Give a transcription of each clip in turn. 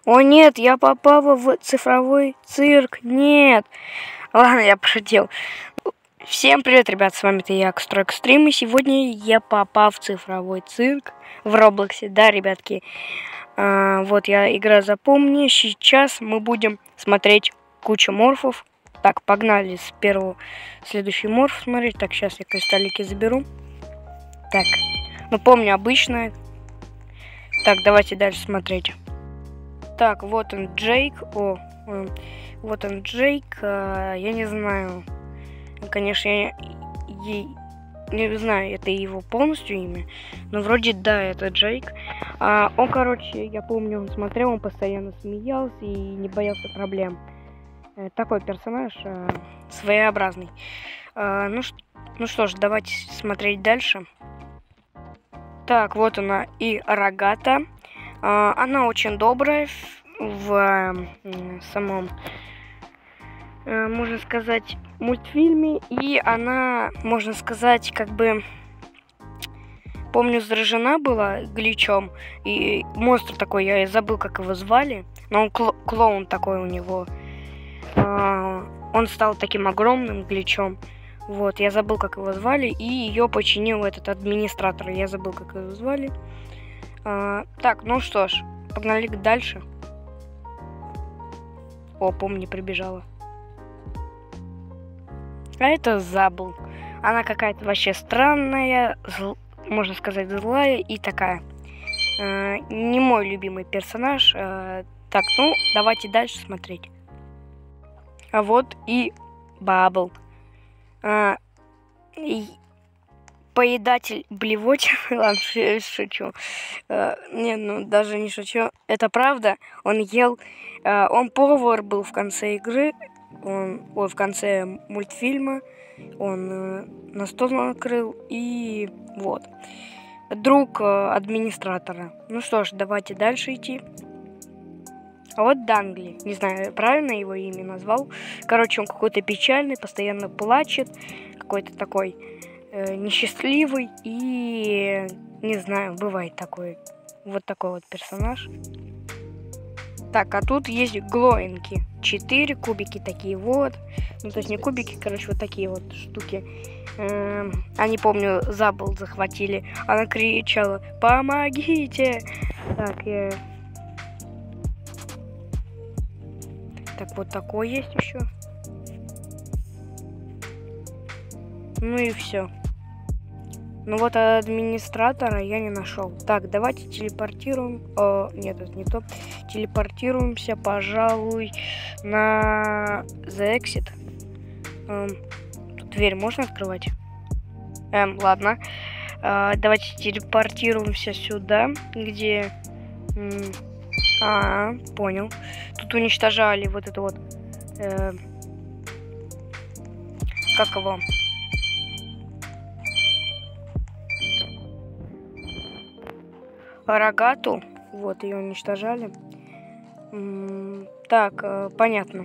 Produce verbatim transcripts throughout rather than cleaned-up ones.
О нет, я попала в цифровой цирк. Нет. Ладно, я пошутил. Всем привет, ребят, с вами-то я, Экстрастрим, и сегодня я попал в цифровой цирк в Роблоксе. Да, ребятки, а, вот я игра «Запомни». Сейчас мы будем смотреть кучу морфов. Так, погнали с первого следующий морф смотреть. Так, сейчас я кристаллики заберу. Так, ну помню, обычное. Так, давайте дальше смотреть. Так, вот он, Джейк. О, вот он, Джейк. А, я не знаю. Конечно, я, я не знаю, это его полностью имя. Но вроде да, это Джейк. А, он, короче, я помню, он смотрел, он постоянно смеялся и не боялся проблем. Э, такой персонаж э, своеобразный. А, ну, ну что ж, давайте смотреть дальше. Так, вот она и Рогата. А, она очень добрая в, в э, самом, э, можно сказать, мультфильме. И она, можно сказать, как бы, помню, заражена была гличом. И монстр такой, я забыл, как его звали. Но он кло клоун такой у него. А, он стал таким огромным гличом. Вот, я забыл, как его звали, и ее починил этот администратор. Я забыл, как его звали. А, так, ну что ж, погнали дальше. О, помню, прибежала. А это Забл. Она какая-то вообще странная, зл... можно сказать, злая и такая. А, не мой любимый персонаж. А, так, ну, давайте дальше смотреть. А вот и Бабл. А, и поедатель блевотин. Ладно, шучу. А, не, ну даже не шучу. Это правда. Он ел. А, он повар был в конце игры. Он, ой, в конце мультфильма. Он э, на стол накрыл. И вот. Друг э, администратора. Ну что ж, давайте дальше идти. А вот Дангли. Не знаю, правильно его имя назвал. Короче, он какой-то печальный, постоянно плачет. Какой-то такой э, несчастливый. И не знаю, бывает такой. Вот такой вот персонаж. Так, а тут есть глоинки. Четыре кубики такие вот. Ну, то есть не кубики, короче, вот такие вот штуки. Эм, они, помню, Забл захватили. Она кричала: «Помогите!» Так, я... Так, вот такой есть еще. Ну и все. Ну вот администратора я не нашел. Так, давайте телепортируем. О, нет, это не то. Телепортируемся, пожалуй, на The Exit. Эм, тут дверь можно открывать? Эм, ладно. Э, давайте телепортируемся сюда, где... А, понял. Тут уничтожали вот это вот... Э, как его? Рогату. Вот, ее уничтожали. М-м, так, э, понятно.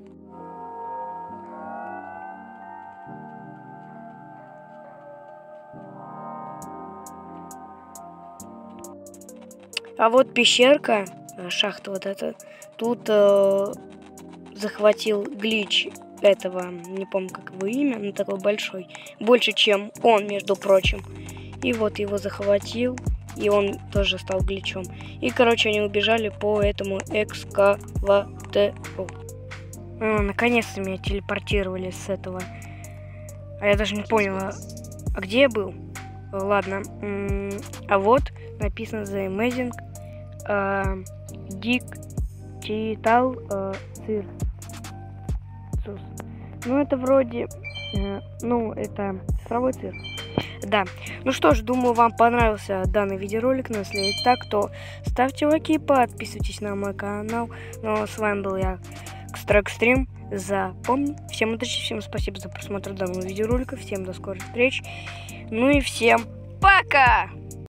А вот пещерка, шахта вот эта, тут э, захватил глич этого, не помню, как его имя, но такой большой. Больше, чем он, между прочим. И вот его захватил. И он тоже стал гличом. И, короче, они убежали по этому экскаватору. А, наконец-то меня телепортировали с этого. А я даже не поняла, а где я был? Ладно. А вот написано The Amazing uh, Digital uh, Circus. Ну, это вроде... Uh, ну, это цифровой цирк. Да. Ну что ж, думаю, вам понравился данный видеоролик. Но если так, то ставьте лайки, подписывайтесь на мой канал. Ну, а с вами был я, Экстрастрим. Запомни. Всем удачи, всем спасибо за просмотр данного видеоролика. Всем до скорых встреч. Ну и всем пока!